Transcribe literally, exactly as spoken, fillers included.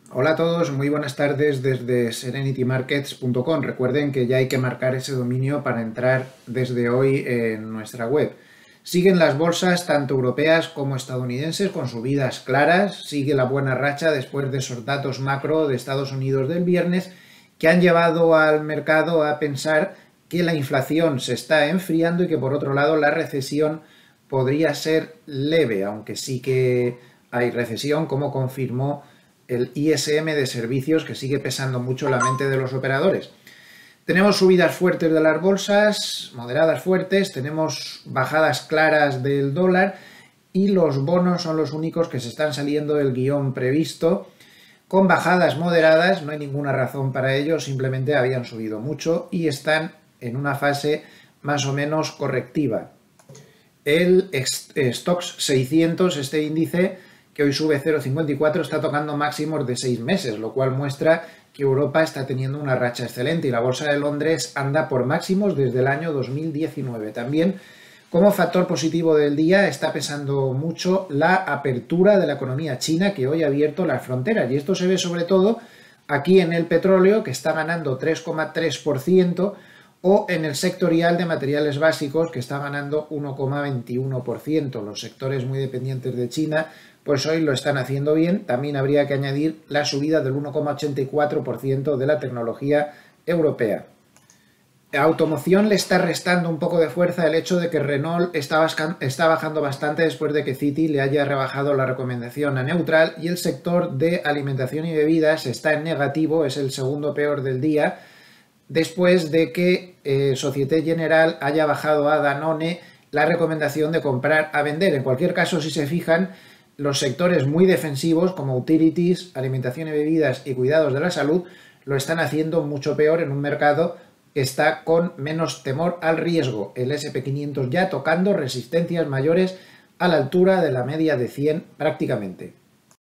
Hola a todos, muy buenas tardes desde serenity markets punto com. Recuerden que ya hay que marcar ese dominio para entrar desde hoy en nuestra web. Siguen las bolsas tanto europeas como estadounidenses con subidas claras. Sigue la buena racha después de esos datos macro de Estados Unidos del viernes que han llevado al mercado a pensar que la inflación se está enfriando y que por otro lado la recesión podría ser leve, aunque sí que hay recesión, como confirmó el I S M de servicios, que sigue pesando mucho la mente de los operadores. Tenemos subidas fuertes de las bolsas, moderadas fuertes, tenemos bajadas claras del dólar y los bonos son los únicos que se están saliendo del guión previsto, con bajadas moderadas. No hay ninguna razón para ello, simplemente habían subido mucho y están en una fase más o menos correctiva. El Stoxx seiscientos, este índice que hoy sube cero coma cincuenta y cuatro, está tocando máximos de seis meses, lo cual muestra que Europa está teniendo una racha excelente y la bolsa de Londres anda por máximos desde el año dos mil diecinueve. También, como factor positivo del día, está pesando mucho la apertura de la economía china, que hoy ha abierto las fronteras, y esto se ve sobre todo aquí en el petróleo, que está ganando tres coma tres por ciento, o en el sectorial de materiales básicos, que está ganando uno coma veintiuno por ciento. Los sectores muy dependientes de China pues hoy lo están haciendo bien. También habría que añadir la subida del uno coma ochenta y cuatro por ciento de la tecnología europea. A automoción le está restando un poco de fuerza el hecho de que Renault está, está bajando bastante después de que Citi le haya rebajado la recomendación a neutral, y el sector de alimentación y bebidas está en negativo, es el segundo peor del día, después de que eh, Société Générale haya bajado a Danone la recomendación de comprar a vender. En cualquier caso, si se fijan, los sectores muy defensivos como utilities, alimentación y bebidas y cuidados de la salud lo están haciendo mucho peor en un mercado que está con menos temor al riesgo. El ese and pe quinientos ya tocando resistencias mayores a la altura de la media de cien prácticamente.